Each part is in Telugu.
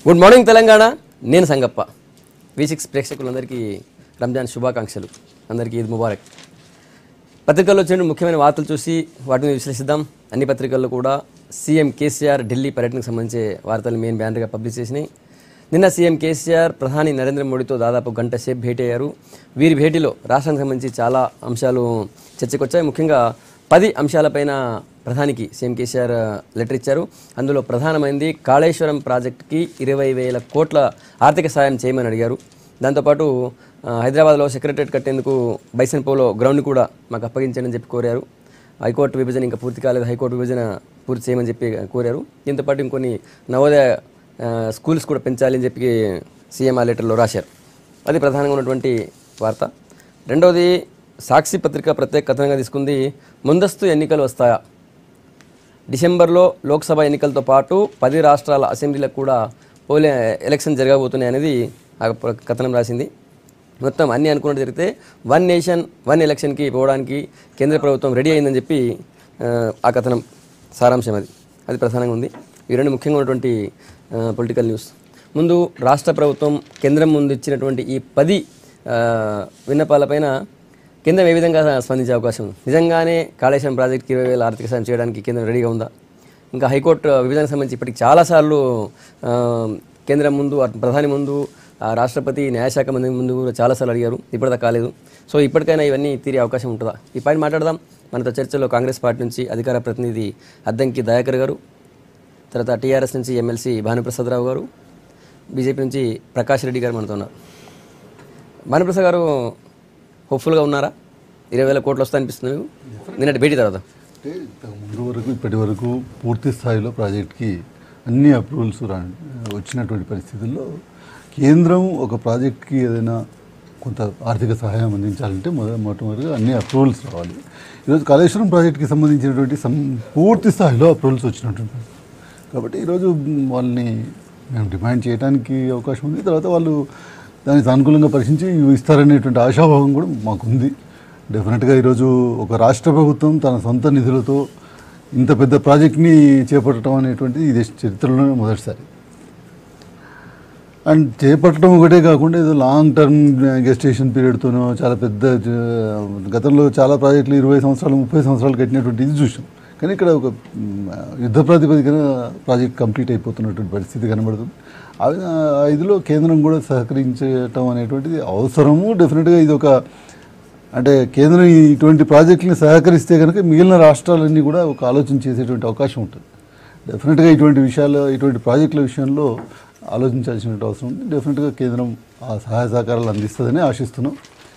Good morning Telangana. నేను సంగప్ప. V6 ప్రేక్షకులందరికీ రంజాన్ శుభాకాంక్షలు. అందరికీ ఈద్ ముబారక్. పత్రికల్లో వచ్చిన ముఖ్యమైన వార్తలు చూసి వాటిని విశ్లేషిద్దాం. అన్ని పత్రికల్లో కూడా CM KCR ఢిల్లీ పర్యటనకు సంబంధించి వార్తలు మెయిన్ బ్యానర్గా పబ్లిష్ చేసినాయి. నిన్న CM KCR ప్రధాని నరేంద్ర మోడీతో దాదాపు గంట సేపు భేటీ అయ్యారు. వీరి భేటీలో రాష్ట్రానికి సంబంధించి చాలా అంశాలు చర్చకొచ్చాయి. ముఖ్యంగా 10 అంశాలపైన ప్రధానికి CM KCR లెటర్ ఇచ్చారు. అందులో ప్రధానమైనది కాళేశ్వరం ప్రాజెక్టుకి 20,000 కోట్ల ఆర్థిక సాయం చేయమని అడిగారు. దాంతోపాటు హైదరాబాద్లో సెక్రటరేట్ కట్టేందుకు బైసన్పోలో గ్రౌండ్ కూడా మాకు అప్పగించండి అని చెప్పి కోరారు. హైకోర్టు విభజన ఇంకా పూర్తి కాలేదు, హైకోర్టు విభజన పూర్తి చేయమని చెప్పి కోరారు. దీంతోపాటు ఇంకొన్ని నవోదయ స్కూల్స్ కూడా పెంచాలి అని చెప్పి CM ఆ లెటర్లో రాశారు. అది ప్రధానంగా ఉన్నటువంటి వార్త. రెండవది సాక్షి పత్రిక ప్రత్యేక కథనంగా తీసుకుంది. ముందస్తు ఎన్నికలు వస్తాయా? డిసెంబర్లో లోక్సభ ఎన్నికలతో పాటు 10 రాష్ట్రాల అసెంబ్లీలకు కూడా ఎలక్షన్ జరగబోతున్నాయి అనేది ఆ కథనం రాసింది. మొత్తం అన్నీ అనుకున్నట్టు జరిగితే 1 నేషన్ 1 ఎలక్షన్కి పోవడానికి కేంద్ర ప్రభుత్వం రెడీ అయిందని చెప్పి ఆ కథనం సారాంశం. అది ప్రధానంగా ఉంది. ఈ రెండు ముఖ్యంగా ఉన్నటువంటి పొలిటికల్ న్యూస్. ముందు రాష్ట్ర ప్రభుత్వం కేంద్రం ముందు ఇచ్చినటువంటి ఈ 10 విన్నపాలపైన కేంద్రం ఏ విధంగా స్పందించే అవకాశం ఉంది? నిజంగానే కాళేశ్వరం ప్రాజెక్టుకి 20,000 ఆర్థిక సాయం చేయడానికి కేంద్రం రెడీగా ఉందా? ఇంకా హైకోర్టు విభజనకు సంబంధించి ఇప్పటికి చాలాసార్లు కేంద్రం ముందు, ప్రధాని ముందు, రాష్ట్రపతి, న్యాయశాఖ మంత్రి ముందు కూడా చాలాసార్లు అడిగారు. ఇప్పటిదా కాలేదు. సో ఇప్పటికైనా ఇవన్నీ తీరే అవకాశం ఉంటుందా? ఈ పాయింట్ మాట్లాడదాం. మనతో చర్చలో కాంగ్రెస్ పార్టీ నుంచి అధికార ప్రతినిధి అద్దంకి దయాకర్ గారు, తర్వాత TRS నుంచి ఎమ్మెల్సీ భానుప్రసాదరావు గారు, బీజేపీ నుంచి ప్రకాష్ రెడ్డి గారు మనతో ఉన్నారు. భానుప్రసాద్ గారు హోప్ఫుల్గా ఉన్నారా? 20,000 కోట్లు వస్తా అనిపిస్తుంది నిన్నటి భేటీ తర్వాత? అంటే ముందు వరకు ఇప్పటి వరకు పూర్తి స్థాయిలో ప్రాజెక్ట్కి అన్ని అప్రూవల్స్ వచ్చినటువంటి పరిస్థితుల్లో కేంద్రం ఒక ప్రాజెక్ట్కి ఏదైనా కొంత ఆర్థిక సహాయం అందించాలంటే మొట్టమొదటిగా అన్ని అప్రూవల్స్ రావాలి. ఈరోజు కాళేశ్వరం ప్రాజెక్ట్కి సంబంధించినటువంటి పూర్తి స్థాయిలో అప్రూవల్స్ వచ్చినటువంటి కాబట్టి ఈరోజు వాళ్ళని మేము డిమాండ్ చేయడానికి అవకాశం ఉంది. తర్వాత వాళ్ళు దాన్ని సానుకూలంగా పరిశీలించి ఇస్తారనేటువంటి ఆశాభావం కూడా మాకుంది. డెఫినెట్గా ఈరోజు ఒక రాష్ట్ర ప్రభుత్వం తన సొంత నిధులతో ఇంత పెద్ద ప్రాజెక్ట్ని చేపట్టడం అనేటువంటిది ఈ దేశ చరిత్రలోనే మొదటిసారి. అండ్ చేపట్టడం ఒకటే కాకుండా ఏదో లాంగ్ టర్మ్ గెస్టేషన్ పీరియడ్తోనో చాలా పెద్ద గతంలో చాలా ప్రాజెక్టులు 20 సంవత్సరాలు 30 సంవత్సరాలు కట్టినటువంటి ఇది చూసాం. కానీ ఇక్కడ ఒక యుద్ధ ప్రాతిపదికన ప్రాజెక్ట్ కంప్లీట్ అయిపోతున్నటువంటి పరిస్థితి కనబడుతుంది. ఆ ఇదిలో కేంద్రం కూడా సహకరించటం అనేటువంటిది అవసరము. డెఫినెట్గా ఇది ఒక అంటే కేంద్రం ఇటువంటి ప్రాజెక్టుని సహకరిస్తే కనుక మిగిలిన రాష్ట్రాలన్నీ కూడా ఒక ఆలోచన చేసేటువంటి అవకాశం ఉంటుంది. డెఫినెట్గా ఇటువంటి విషయాలు, ఇటువంటి ప్రాజెక్టుల విషయంలో ఆలోచించాల్సిన అవసరం ఉంది. డెఫినెట్గా కేంద్రం ఆ సహాయ సహకారాలు అందిస్తుందని ఆశిస్తున్నాం.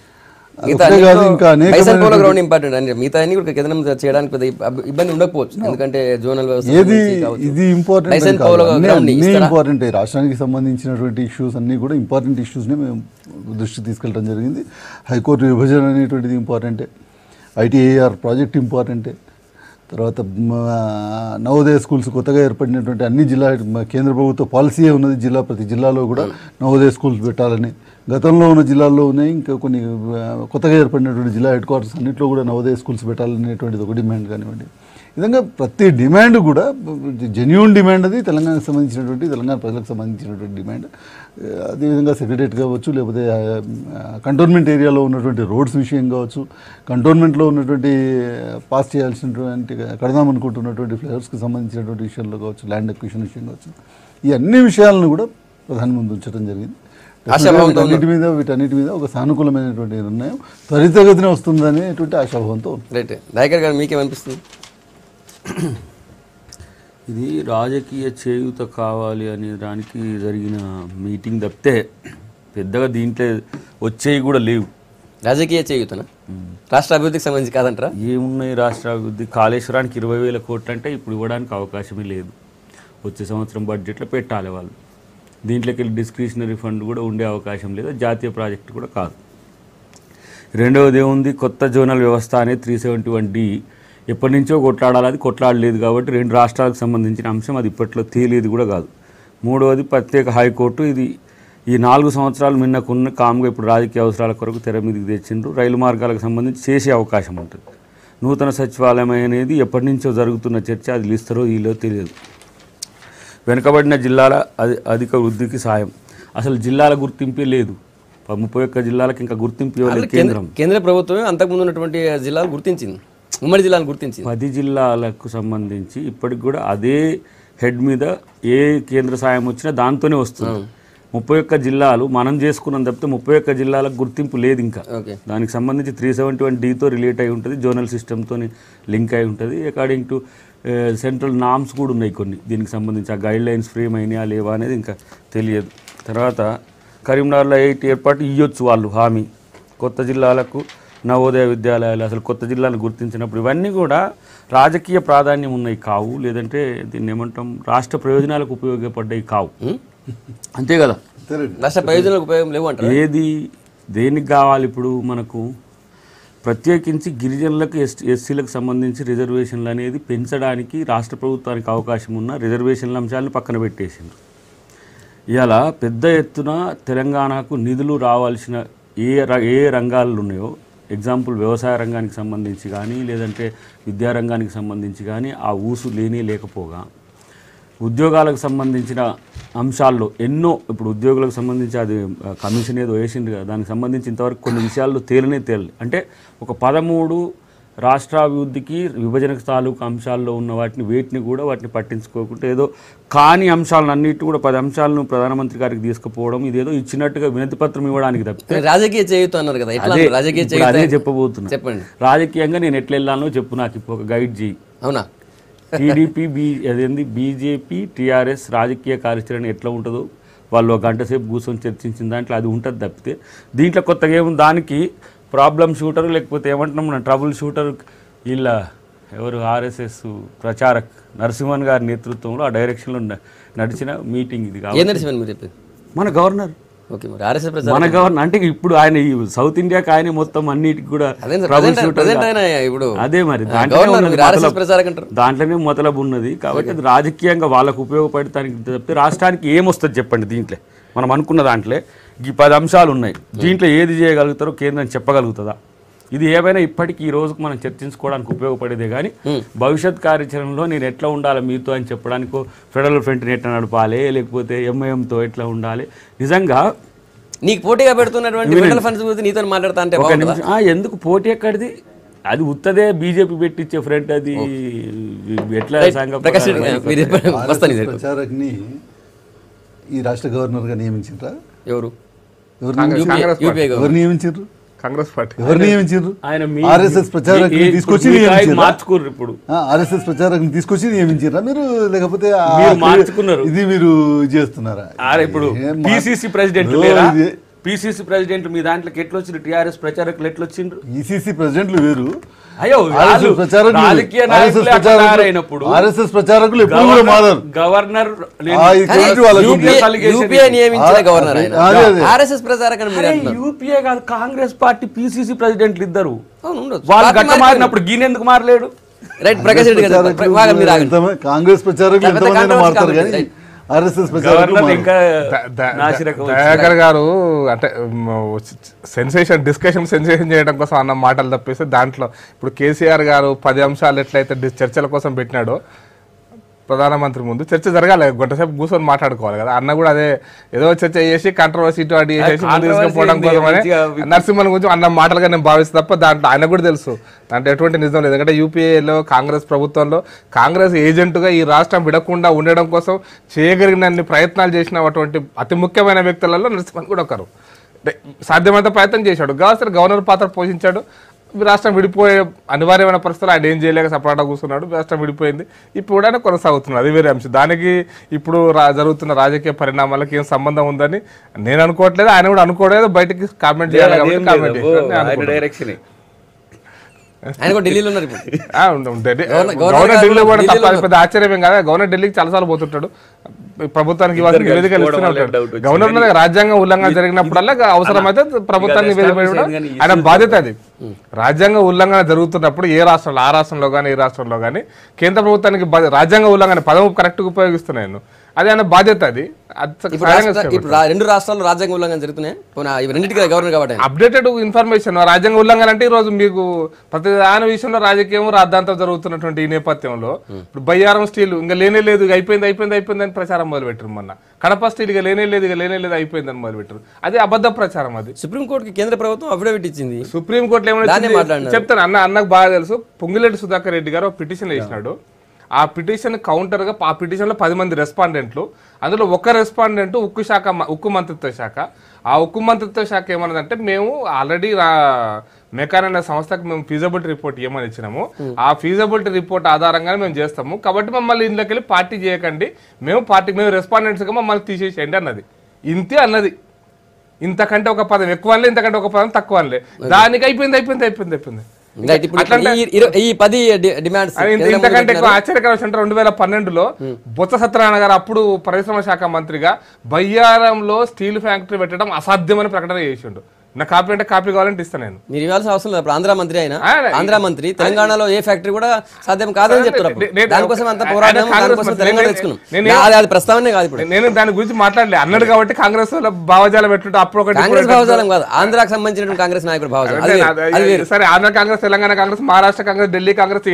గ్రౌండ్ ఇంపార్టెంట్ అండి. మిగతా అన్ని కూడా కేంద్రం చేయడానికి ఇబ్బంది ఉండకపోవచ్చు. ఎందుకంటే జోనల్ ఇది ఇంపార్టెంట్ రాష్ట్రానికి సంబంధించినటువంటి ఇష్యూస్ అన్నీ కూడా ఇంపార్టెంట్ ఇష్యూస్ని మేము దృష్టికి తీసుకెళ్ళడం జరిగింది. హైకోర్టు విభజన అనేటువంటిది ఇంపార్టెంటే, ITAR ప్రాజెక్ట్ ఇంపార్టెంటే, తర్వాత నవోదయ స్కూల్స్ కొత్తగా ఏర్పడినటువంటి అన్ని జిల్లా కేంద్ర ప్రభుత్వ పాలసీయే ఉన్నది. ప్రతి జిల్లాలో కూడా నవోదయ స్కూల్స్ పెట్టాలని, గతంలో ఉన్న జిల్లాల్లో ఉన్నాయి, ఇంకా కొన్ని కొత్తగా ఏర్పడినటువంటి జిల్లా హెడ్ క్వార్టర్స్ అన్నింటిలో కూడా నవోదయ స్కూల్స్ పెట్టాలనేటువంటిది ఒక డిమాండ్ కానివ్వండి. ఈ విధంగా ప్రతి డిమాండ్ కూడా జెన్యూన్ డిమాండ్, అది తెలంగాణకు సంబంధించినటువంటి, తెలంగాణ ప్రజలకు సంబంధించినటువంటి డిమాండ్. అదేవిధంగా సెక్రటరేట్ కావచ్చు, లేకపోతే కంటోన్మెంట్ ఏరియాలో ఉన్నటువంటి రోడ్స్ విషయం కావచ్చు, కంటోన్మెంట్లో ఉన్నటువంటి పాస్ చేయాల్సినటువంటి కడదామనుకుంటున్నటువంటి ఫ్లైఓవర్స్కి సంబంధించినటువంటి విషయాల్లో కావచ్చు, ల్యాండ్ అక్విజిషన్ విషయం కావచ్చు, ఈ అన్ని విషయాలను కూడా ప్రధాని ముందు ఉంచడం జరిగింది. వీటన్నిటి మీద ఒక సానుకూలమైనటువంటి నిర్ణయం త్వరితగతిన వస్తుందనేటువంటి ఆశాభావంతో. రైట్. దయాకర్ గారు మీకేమనిపిస్తుంది? ఇది రాజకీయ చేయూత కావాలి అనే దానికి జరిగిన మీటింగ్ తప్పితే పెద్దగా దీంట్లో వచ్చేవి కూడా లేవు. రాజకీయ చేయూతనా? రాష్ట్ర అభివృద్ధికి సంబంధించి కాదంటారా? ఏమున్నాయి రాష్ట్ర అభివృద్ధి? కాళేశ్వరానికి 20,000 కోట్లు అంటే ఇప్పుడు ఇవ్వడానికి అవకాశమే లేదు. వచ్చే సంవత్సరం బడ్జెట్లో పెట్టాలి వాళ్ళు. దీంట్లోకి వెళ్ళి డిస్క్రిషనరీ ఫండ్ కూడా ఉండే అవకాశం లేదు. జాతీయ ప్రాజెక్టు కూడా కాదు. రెండవది ఏముంది, కొత్త జోనల్ వ్యవస్థ అనేది 371D ఎప్పటి నుంచో కొట్లాడాలి, అది కొట్లాడలేదు కాబట్టి 2 రాష్ట్రాలకు సంబంధించిన అంశం, అది ఇప్పట్లో తేలేదు కూడా కాదు. మూడవది ప్రత్యేక హైకోర్టు, ఇది ఈ 4 సంవత్సరాలు మిన్నకున్న కామ్గా ఇప్పుడు రాజకీయ అవసరాల కొరకు తెర మీదకి తెచ్చిండ్రు. రైలు మార్గాలకు సంబంధించి చేసే అవకాశం ఉంటుంది. నూతన సచివాలయం అనేది ఎప్పటి నుంచో జరుగుతున్న చర్చ, అది ఇస్తారో వీలో తెలియదు. వెనుకబడిన జిల్లాల అధిక వృద్ధికి సాయం. అసలు జిల్లాల గుర్తింపే లేదు. 31 జిల్లాలకు ఇంకా గుర్తింపు ఇవ్వలేదు కేంద్రం. కేంద్ర ప్రభుత్వమే అంతకుముందు ఉన్నటువంటి జిల్లాలు గుర్తించింది, ఉమ్మడి జిల్లాను గుర్తించింది. 10 జిల్లాలకు సంబంధించి ఇప్పటికి కూడా అదే హెడ్ మీద ఏ కేంద్ర సాయం వచ్చినా దాంతోనే వస్తుంది. 31 జిల్లాలు మనం చేసుకున్నాం తప్పితే 31 జిల్లాలకు గుర్తింపు లేదు ఇంకా. దానికి సంబంధించి 371Dతో రిలేట్ అయి ఉంటుంది, జోనల్ సిస్టమ్తో లింక్ అయి ఉంటుంది. అకార్డింగ్ టు సెంట్రల్ నామ్స్ కూడా ఉన్నాయి కొన్ని దీనికి సంబంధించి. ఆ గైడ్ లైన్స్ ఫ్రేమ్ అయినా లేవా అనేది ఇంకా తెలియదు. తర్వాత కరీంనగర్లో 8 ఏర్పాటు ఇవ్వచ్చు వాళ్ళు హామీ. కొత్త జిల్లాలకు నవోదయ విద్యాలయాలు, అసలు కొత్త జిల్లాలను గుర్తించినప్పుడు ఇవన్నీ కూడా రాజకీయ ప్రాధాన్యం ఉన్నాయి కావు, లేదంటే దీన్ని ఏమంటాం రాష్ట్ర ప్రయోజనాలకు ఉపయోగపడ్డాయి కావు. అంతే కదా, రాష్ట్ర ప్రయోజనాలకు ఉపయోగం లేవు అంటారు. ఏది దేనికి కావాలి ఇప్పుడు మనకు? ప్రత్యేకించి గిరిజనులకు ఎస్సీలకు సంబంధించి రిజర్వేషన్లు అనేది పెంచడానికి రాష్ట్ర ప్రభుత్వానికి అవకాశం ఉన్న రిజర్వేషన్ల అంశాలను పక్కన పెట్టేసిండ్రు. ఇవాళ పెద్ద ఎత్తున తెలంగాణకు నిధులు రావాల్సిన ఏ రంగాలు ఉన్నాయో, ఎగ్జాంపుల్ వ్యవసాయ రంగానికి సంబంధించి కానీ లేదంటే విద్యారంగానికి సంబంధించి కానీ ఆ ఊసు లేకపోగా ఉద్యోగాలకు సంబంధించిన అంశాల్లో ఎన్నో, ఇప్పుడు ఉద్యోగులకు సంబంధించి అది కమిషన్ ఏదో వేసింది కదా, దానికి సంబంధించి ఇంతవరకు కొన్ని విషయాల్లో తేలలేదు. అంటే ఒక 13 రాష్ట్రాభివృద్ధికి విభజనకు తాలూకు అంశాల్లో ఉన్న వాటిని పట్టించుకోకుండా ఏదో కాని అంశాలను అన్నిటి కూడా 10 అంశాలను ప్రధానమంత్రి గారికి తీసుకుపోవడం, ఇదేదో ఇచ్చినట్టుగా వినతి పత్రం ఇవ్వడానికి తప్పితే రాజకీయ చేయుత అన్నారు కదా, అదే చెప్పబోతున్నా. చెప్పండి, రాజకీయంగా నేను ఎట్లా వెళ్ళానో చెప్పు, నాకు ఇప్పుడు ఒక గైడ్ చేయి. అవునా? టీడీపీ బీజేపీ టీఆర్ఎస్ రాజకీయ కార్యాచరణ ఎట్లా ఉంటుందో వాళ్ళు ఒక గంట సేపు కూర్చొని చర్చించిన దాంట్లో అది ఉంటుంది తప్పితే దీంట్లో కొత్తగా ఏముంది? దానికి ప్రాబ్లం షూటర్ లేకపోతే ఏమంటున్నాం మనం ట్రబుల్ షూటర్ వీళ్ళ ఎవరు ఆర్ఎస్ఎస్ ప్రచారక్ నరసింహన్ గారి నేతృత్వంలో ఆ డైరెక్షన్లో నడిచిన మీటింగ్ ఇది. మన గవర్నర్ మన గవర్నర్ అంటే ఇప్పుడు ఆయన ఈ సౌత్ ఇండియాకి ఆయన మొత్తం అన్నిటికి కూడా అదే మరి దాంట్లోనే మొదలబు ఉన్నది. కాబట్టి అది రాజకీయంగా వాళ్ళకు ఉపయోగపడటానికి తప్పితే రాష్ట్రానికి ఏమొస్తుంది చెప్పండి? దీంట్లో మనం అనుకున్న దాంట్లో ఈ 10 అంశాలు ఉన్నాయి. దీంట్లో ఏది చేయగలుగుతారో కేంద్రం చెప్పగలుగుతుందా? ఇది ఏమైనా ఇప్పటికీ ఈ రోజుకు మనం చర్చించుకోవడానికి ఉపయోగపడేదే కానీ భవిష్యత్ కార్యాచరణలో నేను ఎట్లా ఉండాలి మీతో అని చెప్పడానికి ఫెడరల్ ఫ్రంట్ని ఎట్లా నడపాలి, లేకపోతే ఎంఐఎంతో ఎట్లా ఉండాలి, నిజంగా నీకు పోటీగా పెడుతున్నటువంటి ఫెడరల్ ఫండ్స్ గురించి నీతో మాట్లాడతా అంటే ఒక నిమిషం. ఎందుకు పోటీ ఎక్కడిది? అది ఉత్తదే బీజేపీ పెట్టించే ఫ్రంట్. అది ఎట్లా ప్రచారకుని ఈ రాష్ట్ర గవర్నర్గా నియమించారా? ఎవరు నియమించారు? కాంగ్రెస్ పార్టీ ఎవరు నియమించారు? ఆర్ఎస్ఎస్ ప్రచారకుని తీసుకొచ్చి ఆర్ఎస్ఎస్ ప్రచారకుని తీసుకొచ్చి నియమించారా మీరు, లేకపోతే మార్చుకున్నారు? ఇది మీరు చేస్తున్నారా? ఇప్పుడు పిసిసి ప్రెసిడెంట్ మీ దాంట్లోకి ఎట్లా వచ్చిండ్రు? టీఆర్ఎస్ ప్రచారకులు ఎట్లా వచ్చిండ్రు? పిసిసి ప్రెసిడెంట్లు వేరు, రాజకీయ నాయకులు ఆర్ఎస్ఎస్ ప్రచారకులు ఎప్పుడు కూడా మారారు. గవర్నర్ యూపీఏ కాదు కాంగ్రెస్ పార్టీ పిసిసి ప్రెసిడెంట్లు ఇద్దరు వాళ్ళు గట్ట మారినప్పుడు గీనెందుకు మారలేడు? కాంగ్రెస్ ప్రచారకులు ఎంతమంది మారుతారు కానీ ఆర్ఎస్ఎస్ దయాకర్ గారు అంటే డిస్కషన్ సెన్సేషన్ చేయడం కోసం అన్న మాటలు తప్పేస్తే దాంట్లో ఇప్పుడు కేసీఆర్ గారు 10 అంశాలు ఎట్లయితే చర్చల కోసం పెట్టినాడో ప్రధానమంత్రి ముందు చర్చ జరగాలి, గంటసేపు కూర్చొని మాట్లాడుకోవాలి కదా. అన్న కూడా అదే ఏదో చర్చ చేసి కాంట్రవర్సీ ఇటు అటు చేసేసి తీసుకుపోవడం కోసమని నరసింహన్ గురించి అన్న మాటలుగా నేను భావిస్తే తప్ప దాంట్లో ఆయన కూడా తెలుసు దాంట్లో ఎటువంటి నిజం లేదు. ఎందుకంటే యూపీఏలో కాంగ్రెస్ ప్రభుత్వంలో కాంగ్రెస్ ఏజెంటుగా ఈ రాష్ట్రం విడకుండా ఉండడం కోసం చేయగలిగినన్ని ప్రయత్నాలు చేసినటువంటి అతి ముఖ్యమైన వ్యక్తులలో నరసింహన్ కూడా ఒకరు. సాధ్యమైనంత ప్రయత్నం చేశాడు, గవర్నర్ పాత్ర పోషించాడు. రాష్ట్రం విడిపోయే అనివార్యమైన పరిస్థితులు ఆయన ఏం చేయలేక సపరేట్గా కూర్చున్నాడు, రాష్ట్రం విడిపోయింది. ఇప్పుడు కూడా కొనసాగుతున్నాడు, అది వేరే అంశం. దానికి ఇప్పుడు జరుగుతున్న రాజకీయ పరిణామాలకు ఏం సంబంధం ఉందని నేను అనుకోవట్లేదు, ఆయన కూడా అనుకోవట్లేదు. బయటకి కామెంట్ చేయాలి కాబట్టి కామెంట్ చేశారు. గవర్నర్ ఢిల్లీ కూడా తప్ప పెద్ద ఆశ్చర్యం కాదా? గవర్నర్ ఢిల్లీకి చాలాసార్లు పోతుంటాడు, ప్రభుత్వానికి ఇవ్వాల్సిన నివేదికలు ఇస్తూనే ఉంటాడు. గవర్నర్ రాజ్యాంగ ఉల్లంఘన జరిగినప్పుడల్లా అవసరమైతే ప్రభుత్వాన్ని నివేదిక ఆయన బాధ్యత. అది రాజ్యాంగ ఉల్లంఘన జరుగుతున్నప్పుడు ఏ రాష్ట్రంలో, ఆ రాష్ట్రంలో కానీ ఏ రాష్ట్రంలో కానీ కేంద్ర ప్రభుత్వానికి రాజ్యాంగ ఉల్లంఘన పదం కరెక్ట్గా ఉపయోగిస్తున్నాను. అది ఆయన బాధ్యత. అది ఇప్పుడు రెండు రాష్ట్రాల్లో రాజ్యాంగ ఉల్లంఘన జరుగుతున్నాయి, రెండింటికి గవర్నర్ కాబట్టి అప్డేటెడ్ ఇన్ఫర్మేషన్. రాజ్యాంగ ఉల్లంఘన అంటే ఈ రోజు మీకు ప్రతి దాని విషయంలో రాజకీయం రాద్ధాంతం జరుగుతున్నటువంటి ఈ నేపథ్యంలో ఇప్పుడు బయ్యారం స్టీల్ ఇంకా లేనే లేదు, అయిపోయింది అని ప్రచారం మొదలుపెట్టారు. మొన్న కడప స్టీల్ ఇక లేనే లేదు అయిపోయిందని మొదలుపెట్టారు. అది అబద్ధ ప్రచారం. అది సుప్రీంకోర్టుకి కేంద్ర ప్రభుత్వం అఫిడవిట్ ఇచ్చింది. సుప్రీంకోర్టులో ఏమైనా చెప్తాను అన్నకు బాగా తెలుసు. పొంగిరెడ్డి సుధాకర్ రెడ్డి గారు పిటిషన్ వేసినాడు. ఆ పిటిషన్ కౌంటర్గా ఆ పిటిషన్లో 10 మంది రెస్పాండెంట్లు, అందులో ఒక రెస్పాండెంట్ ఉక్కు మంత్రిత్వ శాఖ. ఆ ఉక్కు మంత్రిత్వ శాఖ ఏమన్నదంటే మేము ఆల్రెడీ మెకాన్ అనే సంస్థకు మేము ఫీజబిలిటీ రిపోర్ట్ ఇవ్వమని ఇచ్చినాము, ఆ ఫీజబిలిటీ రిపోర్ట్ ఆధారంగానే మేము చేస్తాము, కాబట్టి మమ్మల్ని ఇంట్లోకి వెళ్ళి పార్టీ చేయకండి, మేము రెస్పాండెంట్స్గా మమ్మల్ని తీసేసేయండి అన్నది. ఇంతే అన్నది. ఇంతకంటే ఒక పదం ఎక్కువ అనలే, ఇంతకంటే ఒక పదం తక్కువ అనలే. దానికి అయిపోయింది. ఇంతకంటే ఎక్కువ ఆశ్చర్యకర విషయం 2012లో బొత్స సత్యనారాయణ గారు అప్పుడు పరిశ్రమ శాఖ మంత్రిగా బయ్యారంలో స్టీల్ ఫ్యాక్టరీ పెట్టడం అసాధ్యమని ప్రకటన చేసిండు. నా కాపీ అంటే కాపీ కావాలంటే ఇస్తాను నేను. మీరు ఇవ్వాల్సిన అవసరం లేదు. ఆంధ్ర మంత్రి అయినా ఆంధ్ర మంత్రి తెలంగాణలో ఏ ఫ్యాక్టరీ కూడా సాధ్యం కాదని చెప్తున్నారు. దానికోసం అంత పోరాటం, తెలంగాణ తెచ్చుకున్నాం. అది ప్రస్తావనే కాదు. ఇప్పుడు నేను దాని గురించి మాట్లాడలేదు అన్నాడు కాబట్టి కాంగ్రెస్ భావజాలం పెట్టుంటే అప్పుడు ఒకటి కాంగ్రెస్ భావజాలం కాదు, ఆంధ్రాకి సంబంధించిన కాంగ్రెస్ నాయకుడు భావజాలం. సరే, ఆంధ్ర కాంగ్రెస్, తెలంగాణ కాంగ్రెస్, మహారాష్ట్ర కాంగ్రెస్, ఢిల్లీ కాంగ్రెస్,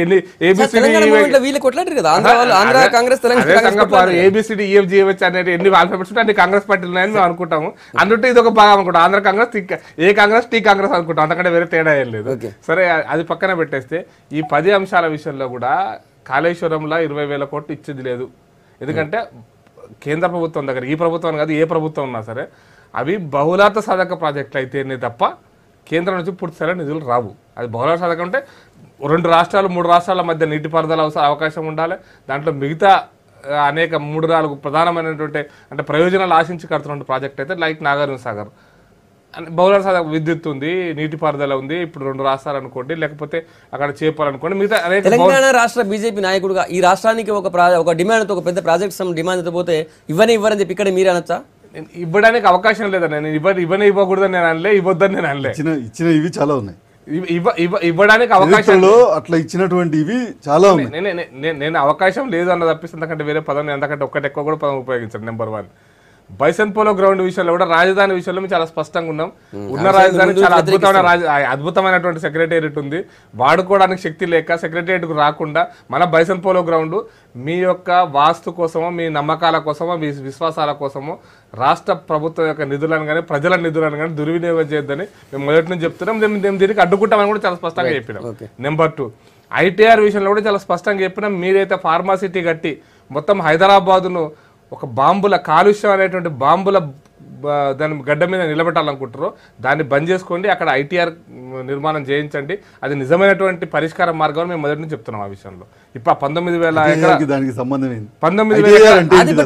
వీళ్ళు కొట్లాడారు కదా ఆంధ్ర కాంగ్రెస్, ఏబిసిడి ఈఎఫ్జిహెచ్ అనేది ఎన్ని ఆల్ఫాబెట్స్ ఉంటే అన్ని కాంగ్రెస్ పార్టీలు ఉన్నాయని మేము అనుకుంటాము. అందుకే ఇది ఒక భాగం అనుకుంటాం. Andhra Congress, A Congress T Congress అనుకుంటాం, అంతకంటే వేరే తేడా ఏం లేదు. సరే, అది పక్కన పెట్టేస్తే ఈ 10 అంశాల విషయంలో కూడా కాళేశ్వరంలో 20,000 కోట్లు ఇచ్చేది లేదు. ఎందుకంటే కేంద్ర ప్రభుత్వం దగ్గర, ఈ ప్రభుత్వం కాదు ఏ ప్రభుత్వం ఉన్నా సరే అవి బహుళార్థ సాధక ప్రాజెక్టులు అయితేనే తప్ప కేంద్రం నుంచి పూర్తిస్థాయిలో నిధులు రావు. అది బహుళార్థ సాధకం అంటే 2 రాష్ట్రాలు 3 రాష్ట్రాల మధ్య నీటిపారుదల అవకాశం ఉండాలి. దాంట్లో మిగతా అనేక 3-4 ప్రధానమైనటువంటి అంటే ప్రయోజనాలు ఆశించి కడుతున్న ప్రాజెక్ట్ అయితే లైక్ నాగార్జున సాగర్, బహుళ సాధక విద్యుత్ ఉంది, నీటిపారుదల ఉంది. ఇప్పుడు 2 రాష్ట్రాలు అనుకోండి, లేకపోతే అక్కడ చేపాలనుకోండి, మిగతా తెలంగాణ రాష్ట్ర బీజేపీ నాయకుడుగా ఈ రాష్ట్రానికి ఒక డిమాండ్, ఒక పెద్ద ప్రాజెక్ట్ డిమాండ్ పోతే ఇవ్వరని చెప్పి ఇక్కడ మీరు అనొచ్చా? ఇవ్వడానికి అవకాశం లేదా? నేను ఇవ్వకూడదని నేను అనలే, ఇవ్వద్దని నేను అనలే. ఇచ్చిన ఇవి చాలా ఉన్నాయి. ఇవ్వడానికి అవకాశం అట్లా ఇచ్చినటువంటి ఇవి చాలా ఉన్నాయి. నేను అవకాశం లేదు అన్న తప్పిస్తే అంతకంటే వేరే పదం, అంతకంటే ఒక్కటి ఎక్కువ కూడా పదం ఉపయోగించాను. నెంబర్ 1 బైసన్ పోలో గ్రౌండ్ విషయంలో కూడా రాజధాని విషయంలో మేము చాలా స్పష్టంగా ఉన్నాం. ఉన్న రాజధాని చాలా అద్భుతమైనటువంటి సెక్రటేరియట్ ఉంది, వాడుకోవడానికి శక్తి లేక సెక్రటేరియట్కు రాకుండా మన బైసన్ పోలో గ్రౌండ్ మీ యొక్క వాస్తు కోసమో, మీ నమ్మకాల కోసమో, మీ విశ్వాసాల కోసమో రాష్ట్ర ప్రభుత్వం యొక్క నిధులను కానీ ప్రజల నిధులను కానీ దుర్వినియోగం చేయొద్దని మేము మొదటి నుంచి చెప్తున్నాం. మేము దీనికి అడ్డుకుంటామని కూడా చాలా స్పష్టంగా చెప్పినాం. నెంబర్ 2 ఐటీఆర్ విషయంలో కూడా చాలా స్పష్టంగా చెప్పినాం. మీరైతే ఫార్మాసిటీ కట్టి మొత్తం హైదరాబాదును ఒక బాంబుల కాలుష్యం అనేటువంటి బాంబుల దాని గడ్డ మీద నిలబెట్టాలనుకుంటారో దాన్ని బంద్ చేసుకోండి, అక్కడ ఐటీఆర్ నిర్మాణం చేయించండి. అది నిజమైనటువంటి పరిష్కార మార్గం మేము మొదటి నుంచి చెప్తున్నాం. ఆ విషయంలో ఇప్పుడు 19,000 ఎకరాలు దానికి సంబంధం ఏంటి? 19,000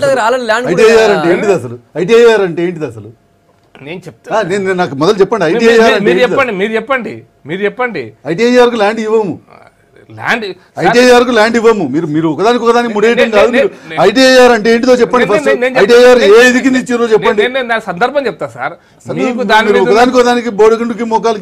నేను చెప్తాను. నాకు మొదలు చెప్పండి. మీరు చెప్పండి. ఐటీఐఆర్ కు ల్యాండ్ ఇవ్వము, ఐటీఐఆర్ కు ల్యాండ్ ఇవ్వము. మీరు ఒకదానికి ముడేయడం కాదు. ఐటీఐఆర్ అంటే ఏంటిదో చెప్పండి. ఫస్ట్ ఐటీఐఆర్ ఏ ఇది కింద ఇచ్చారో చెప్పండి. సందర్భం చెప్తా సార్. ఒకదానికి బోడిగుండుకి మొక్కలకి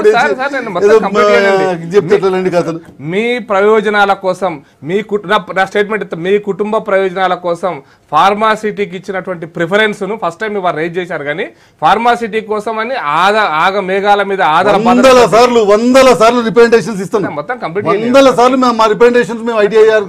చెప్తారండి కథలు. మీ ప్రయోజనాల కోసం, నా స్టేట్మెంట్ ఇస్తా, మీ కుటుంబ ప్రయోజనాల కోసం ఫార్మాసిటీకి ఇచ్చినటువంటి ప్రిఫరెన్స్ ను ఫస్ట్ టైం వారు రేజ్ చేశారు. కానీ ఫార్మాసిటీ కోసం అని ఆగ మేఘాల మీద వందల సార్లు రిప్రజెంటేషన్స్ ఇస్తాం. మొత్తం కంప్లీట్ సార్లు మా రిప్రజెంటేషన్స్ మేము ఐటీఐఆర్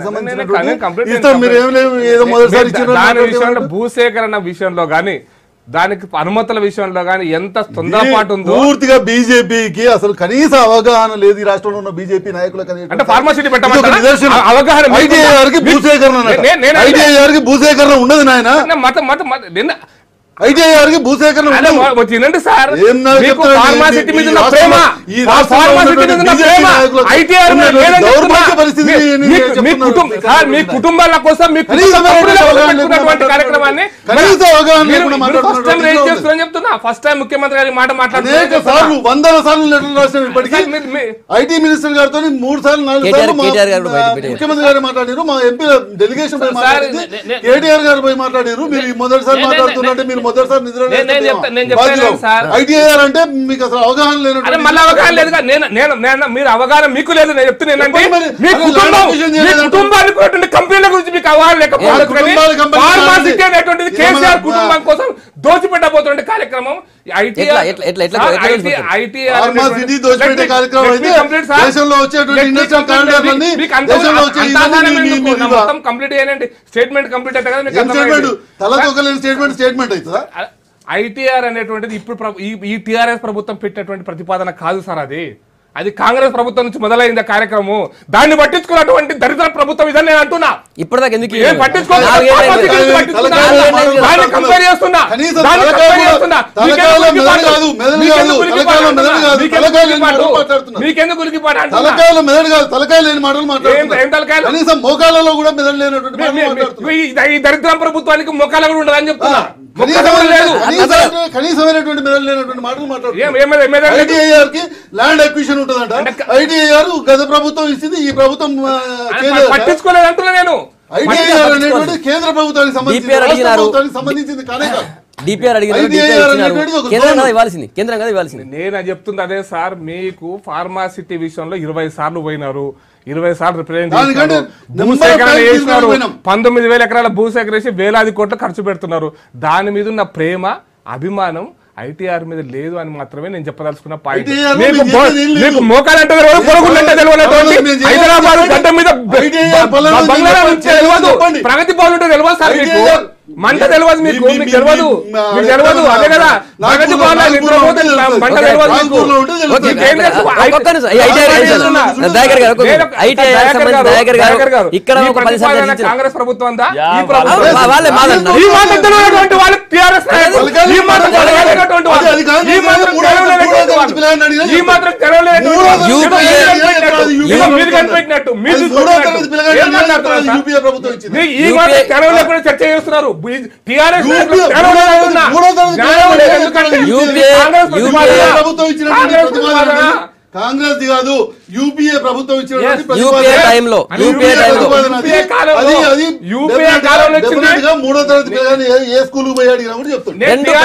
భూసేకరణ విషయంలో గానీ దానికి అనుమతుల విషయంలో గానీ ఎంత తొందరపాటు ఉందో పూర్తిగా బీజేపీకి అసలు కనీస అవగాహన లేదు. ఈ రాష్ట్రంలో ఉన్న బీజేపీ నాయకులకు అంటే ఫార్మాసిటీ అవగాహన. ఐటీఐఆర్ కి భూసేకరణ ఉండదు నాయన. ఐటీఐఆర్ కి భూసేకరణ తినండి సార్. ఫార్మాసిటీ మీద ఉన్న ప్రేమ, ఫార్మాసిటీ మీద ఉన్న ప్రేమ, ఐటీఐఆర్ మీ కుటుంబాల కోసం మీ కార్యక్రమాన్ని చెప్తున్నా. ఫస్ట్ టైం ముఖ్యమంత్రి గారి మాట మాట్లాడుతున్నారు. 100 సార్లు లెటర్లు రాశారు. ఇప్పటికీ ఐటీ మినిస్టర్ గారితో 3 సార్లు 4 సార్లు ముఖ్యమంత్రి గారు మాట్లాడారు. మా ఎంపీ డెలిగేషన్ కేటీఆర్ గారు పోయి మాట్లాడారు. మీరు మొదటిసారి మాట్లాడుతున్నారంటే మీరు మొదటిసారి నిద్ర నేను చెప్తాను సార్. ఐటీఐఆర్ అంటే మీకు అసలు అవగాహన లేదు. మళ్ళీ అవగాహన లేదు. నేను మీరు అవగాహన మీకు లేదు. నేను చెప్తున్నాను మీ కుటుంబానికి కంపెనీల గురించి మీకు అవగాహన లేకపోవచ్చు. కేసీఆర్ కుటుంబం కోసం దోచిపెట్టబోతున్న కార్యక్రమం కంప్లీట్ అయ్యానండి. స్టేట్మెంట్ కంప్లీట్ అయితే ఐటీఆర్ అనేటువంటిది ఇప్పుడు ఈ టీఆర్ఎస్ ప్రభుత్వం పెట్టినటువంటి ప్రతిపాదన కాదు సార్. అది కాంగ్రెస్ ప్రభుత్వం నుంచి మొదలైంది కార్యక్రమం. దాన్ని పట్టించుకున్నటువంటి దరిద్ర ప్రభుత్వం ఇదని నేను అంటున్నా. ఇప్పటిదాకా ఎందుకు దరిద్రం ప్రభుత్వానికి మొక్కలు కూడా ఉండదని చెప్తున్నా. కనీసమైనటువంటి మెదడు లేనటువంటి మాటలు మాట్లాడుతున్నారు. ల్యాండ్ అక్విజిషన్ ఉంటుందంట. ఐటీఐఆర్ గత ప్రభుత్వం ఇచ్చింది, ఈ ప్రభుత్వం పట్టించుకోలేదు అంటున్నా నేను. ఐటీఐఆర్ అనేటువంటి కేంద్ర ప్రభుత్వానికి సంబంధించింది కానే కాదు. డిపిఆర్ ఇవ్వాల్సింది కేంద్రం కదా ఇవ్వాల్సింది. నేను చెప్తుంది అదే సార్. మీకు ఫార్మాసిటీ విషయంలో 20 సార్లు పోయినారు, 20 సార్లు రిప్రజెంట్ చేసినారు, భూసేకరణ చేసినారు, 19,000 ఎకరాల భూసేకరేసి వేలాది కోట్లు ఖర్చు పెడుతున్నారు. దాని మీద ఉన్న ప్రేమ అభిమానం ఐటీఆర్ మీద లేదు అని మాత్రమే నేను చెప్పదలుచుకున్న పాయింట్. మీకు మోకాలంటే తెలియదు, పొరుగులంటే తెలియదు, హైదరాబాద్ గడ్డ మీద తెలియదు, ప్రగతి భవన్ ఉంటే తెలియదు సార్. మీకు మంట తెలియదు, మీకు తెలియదు, మీకు తెలియదు. అదే కదా ప్రగతి భవన్ మంట తెలియదు మీకు. కాంగ్రెస్ ప్రభుత్వం ఉందా? ఈ మాత్రం వాళ్ళు టీఆర్ఎస్ చర్చ చేస్తున్నారు. కాంగ్రెస్ కాదు, యూపీఏ ప్రభుత్వం ఇచ్చిన మూడో తరగతి పిల్లగాని ఏ స్కూల్ పోయి అడిగినా కూడా చెప్తాను.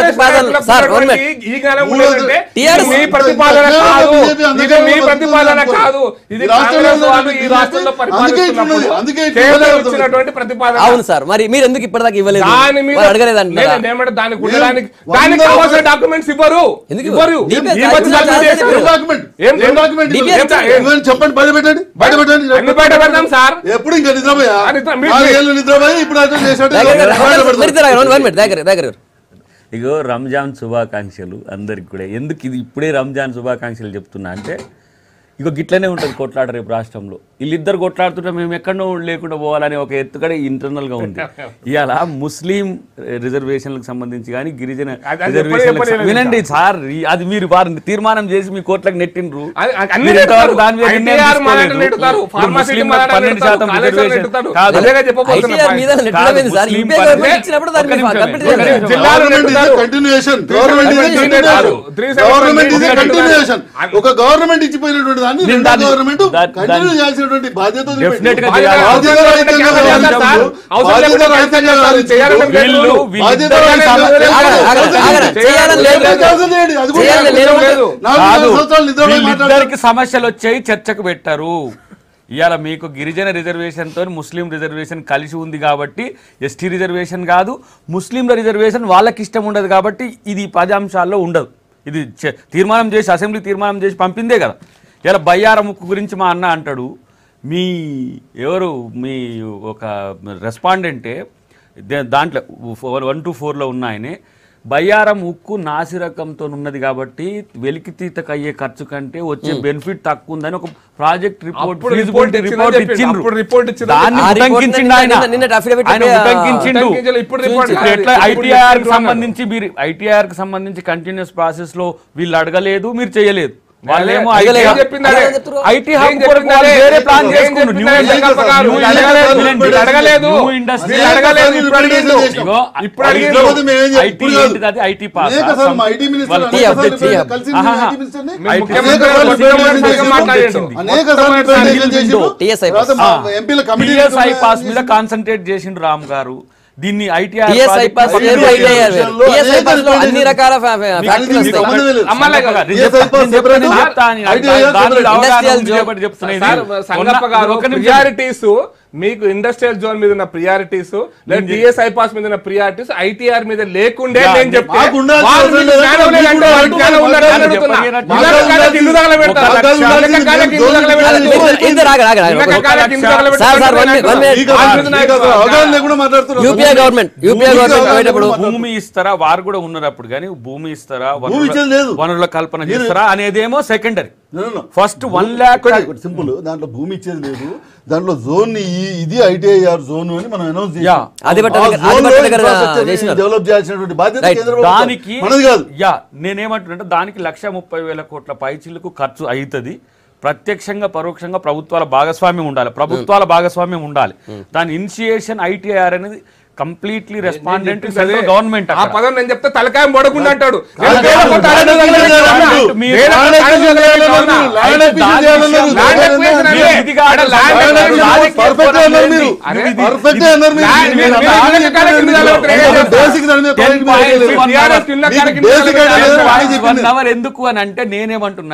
అవును సార్, మరి మీరు ఎందుకు ఇప్పటిదాకా ఇవ్వలేదు? అడగలేదండి. డాక్యుమెంట్స్ ఇవ్వరు. చెప్పండి, బయట పెట్టండి, బయట పెట్టండి. బయట పెడతాం సార్. ఎప్పుడు ఇంకా నిద్రపోయా నిద్రపోయి ఇప్పుడు ఇగో రంజాన్ శుభాకాంక్షలు అందరికి కూడా. ఎందుకు ఇది ఇప్పుడే రంజాన్ శుభాకాంక్షలు చెప్తున్నా అంటే, ఇగో గిట్లనే ఉంటుంది కొట్లాట రేపు రాష్ట్రంలో. వీళ్ళిద్దరు కొట్లాడుతుంటే మేము ఎక్కడో లేకుండా పోవాలని ఒక ఎత్తుకడే ఇంటర్నల్గా ఉంది. ఇవాళ ముస్లిం రిజర్వేషన్లకు సంబంధించి కానీ గిరిజన రిజర్వేషన్ వినండి సార్, అది మీరు వారిని తీర్మానం చేసి మీ కోట్లకు నెట్టిండ్రు. ఒక గవర్నమెంట్ ఇచ్చిపోయినటువంటి గవర్నమెంట్ కంటిన్యూ చేయాల్సినటువంటి బాధ్యత సమస్యలు వచ్చాయి, చర్చకు పెట్టారు. ఇవాళ మీకు గిరిజన రిజర్వేషన్తో ముస్లిం రిజర్వేషన్ కలిసి ఉంది కాబట్టి ఎస్టీ రిజర్వేషన్ కాదు, ముస్లింల రిజర్వేషన్ వాళ్ళకి ఇష్టం ఉండదు కాబట్టి ఇది 10 అంశాల్లో ఉండదు. ఇది తీర్మానం చేసి అసెంబ్లీ తీర్మానం చేసి పంపిందే కదా. ఇలా బయ్యార ముక్కు గురించి మా అన్న అంటాడు, మీ ఒక రెస్పాండెంటే దాంట్లో 1 to 4లో ఉన్న ఆయనే బయ్యారం ఉక్కు నాసిరకంతో ఉన్నది కాబట్టి వెలికితీతకు అయ్యే ఖర్చు కంటే వచ్చే బెనిఫిట్ తక్కువ ఉందని ఒక ప్రాజెక్ట్ రిపోర్ట్ ఐటీఆర్ కి సంబంధించి కంటిన్యూస్ ప్రాసెస్ లో వీళ్ళు అడగలేదు, మీరు చేయలేదు. వాళ్ళేమో ఐటీ హబ్ వేరే ప్లాన్ చేసుకుంటారు. ఐటీ పాస్ మీద కాన్సన్ట్రేట్ చేసిండు రామ్ గారు. దీన్ని ఐటీఆర్ అన్ని రకాల ఫ్యాక్టరీలు సంగప్ప గారు ప్రియారిటీస్ మీకు ఇండస్ట్రియల్ జోన్ మీద ఉన్న ప్రియారిటీస్ లేదా డిఎస్ ఐపాస్ మీద ఉన్న ప్రియారిటీస్ ఐటీఆర్ మీద లేకుండే నేను చెప్తే భూమి ఇస్తారా వారు కూడా ఉన్నప్పుడు కానీ భూమి ఇస్తారా వనరుల కల్పన చేస్తారా అనేదేమో సెకండరీ. ఫస్ట్ 1 lakh సింపుల్, దాంట్లో భూమి ఇచ్చేది లేదు, దాంట్లో జోన్ ఇది ఐటీఐఆర్ జోన్ అని మనం అనౌన్స్ డెవలప్ చేయాల్సినటువంటి బాధ్యత దానికి నేనేమంటున్నా, దానికి 1,30,000 కోట్ల పైచిలకు ఖర్చు అవుతుంది. ప్రత్యక్షంగా పరోక్షంగా ప్రభుత్వాల భాగస్వామ్యం ఉండాలి. దాని ఇనిషియేషన్ ఐటీఐఆర్ అనేది కంప్లీట్లీ రెస్పాండెంట్ గవర్నమెంట్. ఆ పదం నేను చెప్తే తలకాయం పడకుండా అంటాడు. ఎందుకు అని అంటే నేనేమంటున్నా,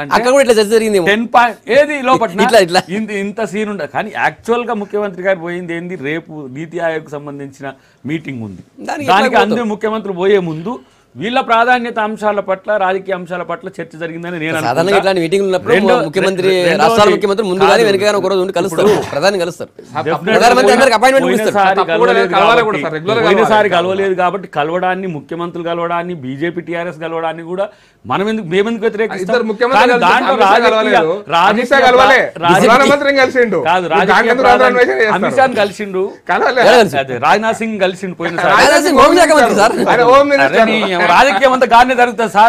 ఇంత సీన్ ఉండదు. కానీ యాక్చువల్ గా ముఖ్యమంత్రి గారు పోయింది ఏంది, రేపు నీతి ఆయోగ్ సంబంధించిన మీటింగ్ ఉంది. దానికి అందరూ ముఖ్యమంత్రులు పోయే ముందు వీళ్ళ ప్రాధాన్యత అంశాల పట్ల, రాజకీయ అంశాల పట్ల చర్చ జరిగిందని నేను ముఖ్యమంత్రి రాష్ట్రాల ముఖ్యమంత్రి ముందుగానే వెనకగానే ఒక రోజు ఉండి కలుస్తారు, ప్రధాని కలుస్తారు. పోయినసారి కలవలేదు కాబట్టి కలవడాన్ని, ముఖ్యమంత్రులు కలవడాన్ని, బీజేపీ టీఆర్ఎస్ కలవడాన్ని కూడా మేమెందుకు వ్యతిరేకిస్తారు? అమిత్ షా కలిసిండు, రాజ్నాథ్ సింగ్ కలిసిండు పోయినసారి. రాజకీయం అంతా గానే జరుగుతుంది సార్.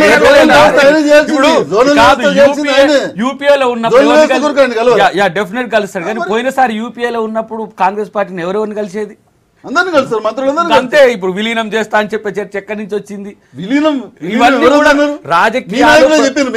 యూపీఏలో ఉన్నప్పుడు డెఫినెట్ కలుస్తారు. కానీ పోయినసారి యూపీఏలో ఉన్నప్పుడు కాంగ్రెస్ పార్టీని ఎవరెవరిని కలిసేది? అందరినీ కలుస్తారు, మంత్రులు అంతే. ఇప్పుడు విలీనం చేస్తా అని చెప్పే చర్చ ఎక్కడి నుంచి వచ్చింది? విలీనం రాజకీయాలు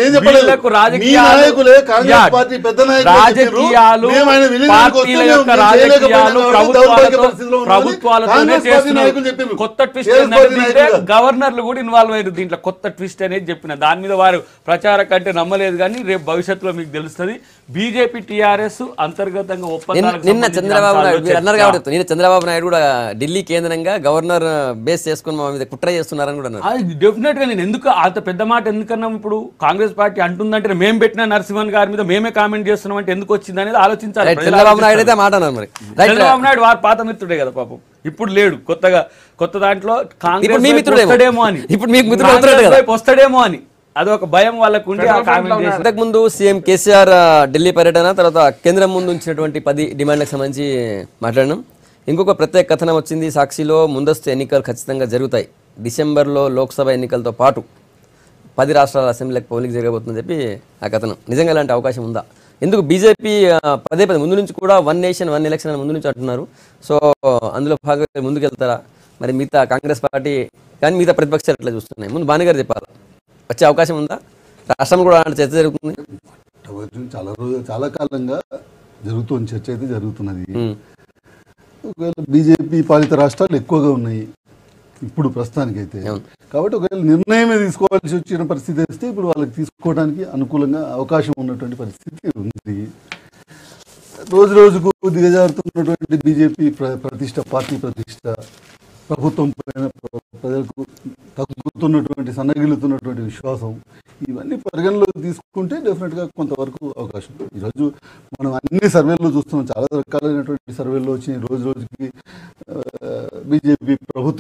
పార్టీల యొక్క రాజకీయాలు ప్రభుత్వాలతోనే చేస్తున్నారు. కొత్త ట్విస్ట్ ఏంటంటే గవర్నర్లు కూడా ఇన్వాల్వ్ అయ్యారు దీంట్లో. కొత్త ట్విస్ట్ అనేది చెప్పిన దాని మీద వారు ప్రచారం కంటే నమ్మలేదు. కానీ రేపు భవిష్యత్తులో మీకు తెలుస్తుంది బీజేపీ టీఆర్ఎస్ అంతర్గతంగా ఒప్పందాలు. నిన్న చంద్రబాబు నాయుడు కూడా ఢిల్లీ కేంద్రంగా గవర్నర్ బేస్ చేసుకుని మా మీద కుట్ర చేస్తున్నారని కూడా అన్నారు. డెఫినెట్ గా నేను ఎందుకు అంత పెద్ద మాట ఎందుకన్నాం? ఇప్పుడు కాంగ్రెస్ పార్టీ అంటుందంటే మేము పెట్టిన నరసింహన్ గారి మీద మేమే కామెంట్ చేస్తున్నాం అంటే ఎందుకు వచ్చింది అనేది ఆలోచించాలి. చంద్రబాబు నాయుడు అయితే మాట అన్నారు. మరి చంద్రబాబు నాయుడు వారు పాత మిత్రుడే కదా పాపం. ఇప్పుడు లేడు, కొత్త దాంట్లో కాంగ్రెస్ వస్తాడేమో అని, ఇప్పుడు మీకు వస్తాడేమో అని అదొక భయం వాళ్ళకు ఉండి. ఇంతకుముందు సీఎం కేసీఆర్ ఢిల్లీ పర్యటన తర్వాత కేంద్రం ముందు ఉంచినటువంటి 10 డిమాండ్లకు సంబంధించి మాట్లాడినాం. ఇంకొక ప్రత్యేక కథనం వచ్చింది. సాక్షిలో ముందస్తు ఎన్నికలు ఖచ్చితంగా జరుగుతాయి, డిసెంబర్లో లోక్సభ ఎన్నికలతో పాటు 10 రాష్ట్రాల అసెంబ్లీలకు పోలింగ్ జరగబోతుందని చెప్పి ఆ కథనం. నిజంగా అలాంటి అవకాశం ఉందా? ఎందుకు బీజేపీ పదే ముందు నుంచి కూడా 1 నేషన్ 1 ఎలక్షన్ అని ముందు నుంచి అంటున్నారు. సో అందులో భాగంగా ముందుకెళ్తారా? మరి మిగతా కాంగ్రెస్ పార్టీ కానీ మిగతా ప్రతిపక్షాలు ఎట్లా చూస్తున్నాయి? ముందు బాణగారు చెప్పాలి, వచ్చే అవకాశం ఉందా? రాష్ట్రం కూడా అలాంటి చర్చ జరుగుతుంది. చాలా కాలంగా జరుగుతున్న చర్చ అయితే జరుగుతున్నది. ఒకవేళ బీజేపీ పాలిత రాష్ట్రాలు ఎక్కువగా ఉన్నాయి ఇప్పుడు ప్రస్తుతానికైతే. కాబట్టి ఒకవేళ నిర్ణయమే తీసుకోవాల్సి వచ్చిన పరిస్థితి వస్తే ఇప్పుడు వాళ్ళకి తీసుకోవడానికి అనుకూలంగా అవకాశం ఉన్నటువంటి పరిస్థితి ఉంది. రోజు రోజుకు దిగజారుతున్నటువంటి బీజేపీ పార్టీ ప్రతిష్ట, ప్రభుత్వం పైన ప్రజలకు తగ్గుతున్నటువంటి సన్నగిల్లుతున్నటువంటి విశ్వాసం, ఇవన్నీ పరిగణలోకి తీసుకుంటే డెఫినెట్గా కొంతవరకు అవకాశం. ఈరోజు మనం అన్ని సర్వేల్లో చూస్తున్నాం, చాలా రకాలైనటువంటి సర్వేల్లో వచ్చినాయి. రోజు రోజుకి బీజేపీ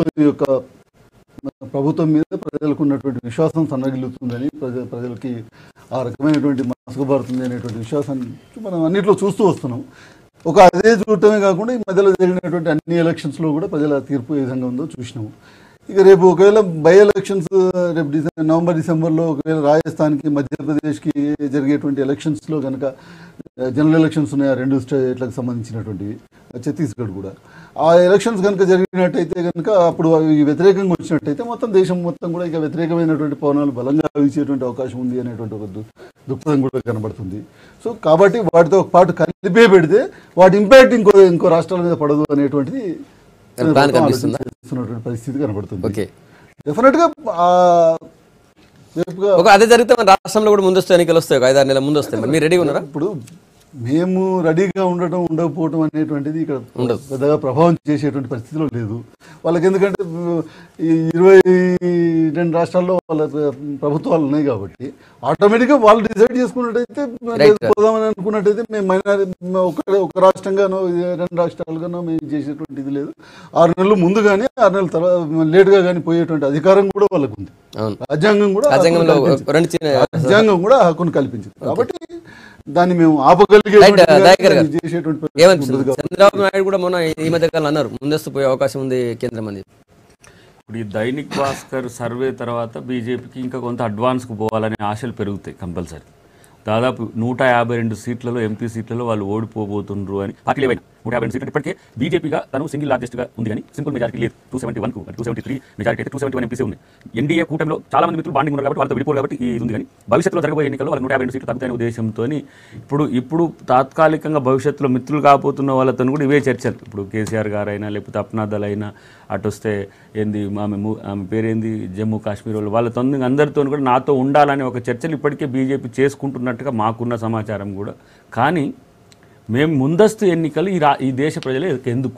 ప్రభుత్వం మీద ప్రజలకు ఉన్నటువంటి విశ్వాసం సన్నగిల్లుతుందని, ప్రజలకి ఆ రకమైనటువంటి మసకబారుతుంది అనేటువంటి విశ్వాసాన్ని మనం అన్నింటిలో చూస్తూ వస్తున్నాం. అదే చూడటమే కాకుండా ఈ మధ్యలో జరిగినటువంటి అన్ని ఎలక్షన్స్లో కూడా ప్రజల తీర్పు ఏ విధంగా ఉందో చూసినాము. ఇక రేపు ఒకవేళ బై ఎలక్షన్స్ రేపు నవంబర్ డిసెంబర్లో ఒకవేళ రాజస్థాన్కి మధ్యప్రదేశ్కి జరిగేటువంటి ఎలక్షన్స్లో కనుక జనరల్ ఎలక్షన్స్ ఉన్నాయి, 2 స్టేట్లకు సంబంధించినటువంటివి, ఛత్తీస్గఢ్ కూడా. ఆ ఎలక్షన్స్ కనుక జరిగినట్టయితే కనుక అప్పుడు అవి వ్యతిరేకంగా వచ్చినట్టయితే మొత్తం దేశం మొత్తం కూడా ఇక వ్యతిరేకమైనటువంటి పవనాలు బలంగా వీచేటువంటి అవకాశం ఉంది అనేటువంటి ఒక దృక్పథం కూడా కనబడుతుంది. సో కాబట్టి వాటితో పాటు కలిపే పెడితే వాటి ఇంపాక్ట్ ఇంకో రాష్ట్రాల మీద పడదు అనేటువంటిది ప్లాన్ కనిపిస్తుందా? చేస్తున్నటువంటి పరిస్థితి కనబడుతుంది. ఓకే, డెఫినెట్గా ఒక అదే జరిగితే మన రాష్ట్రంలో కూడా ముందస్తు ఎన్నికలు వస్తాయి, ఒక 5-6 నెలల ముందు వస్తాయి. మరి మీరు రెడీగా ఉన్నారా? ఇప్పుడు మేము రెడీగా ఉండటం ఉండకపోవటం అనేటువంటిది ఇక్కడ పెద్దగా ప్రభావం చేసేటువంటి పరిస్థితిలో లేదు వాళ్ళకి. ఎందుకంటే ఈ 22 రాష్ట్రాల్లో వాళ్ళ ప్రభుత్వాలు ఉన్నాయి కాబట్టి ఆటోమేటిక్గా వాళ్ళు డిసైడ్ చేసుకున్నట్టయితే పోదామని అనుకున్నట్టయితే మేము ఒక రాష్ట్రంగానో 2 రాష్ట్రాలుగానో మేము చేసేటువంటి ఇది లేదు. 6 నెలలు ముందు కానీ 6 నెలల తర్వాత లేట్గా కానీ పోయేటువంటి అధికారం కూడా వాళ్ళకు ఉంది. రాజ్యాంగం కూడా హక్కును కల్పించింది కాబట్టి దాన్ని మేము ఆపగలిగే చంద్రబాబు నాయుడు కూడా మొన్న ఈ మధ్య కాలం అన్నారు ముందస్తు పోయే అవకాశం ఉంది కేంద్రం అని. ఇప్పుడు ఈ దైనిక్ భాస్కర్ సర్వే తర్వాత బీజేపీకి ఇంకా కొంత అడ్వాన్స్కు పోవాలనే ఆశలు పెరుగుతాయి కంపల్సరీ. దాదాపు 152 సీట్లలో ఎంపీ సీట్లలో వాళ్ళు ఓడిపోబోతుండ్రు అని పార్టీలు ఏవైనా 152 సీట్లు ఇప్పటికే బీజేపీగా తను సింగిల్ లార్జెస్ట్గా ఉంది కానీ సింపుల్ మెజారిటీ లేదు. 271 273 మెజారిటీ అయితే 271 ఎంపీసీ ఉంది. ఎన్డీఏ కూటమిలో చాలా మంది మిత్రులు బాండింగ్ ఉన్నారు కాబట్టి వాళ్ళతో విడిపోరు కాబట్టి ఇది ఉంది. కానీ భవిష్యత్తులో జరగబోయే ఎన్నికల్లో వాళ్ళు 152 సీట్లు తగ్గుతాయనే ఉద్దేశంతో ఇప్పుడు తాత్కాలికంగా భవిష్యత్తులో మిత్రులు కాబోతున్న వాళ్ళతో కూడా ఇవే చర్చలు. ఇప్పుడు కేసీఆర్ గారు అయినా లేకపోతే అప్నాదల్ అయినా అటు వస్తే ఏంది ఆమె పేరేంది జమ్మూ కాశ్మీర్ వాళ్ళు వాళ్ళతో అందరితో కూడా నాతో ఉండాలనే ఒక చర్చలు ఇప్పటికే బీజేపీ చేసుకుంటున్నట్టుగా మాకున్న సమాచారం కూడా. కానీ మేము ముందస్తు ఎన్నికలు ఈ దేశ ప్రజలు ఎందుకు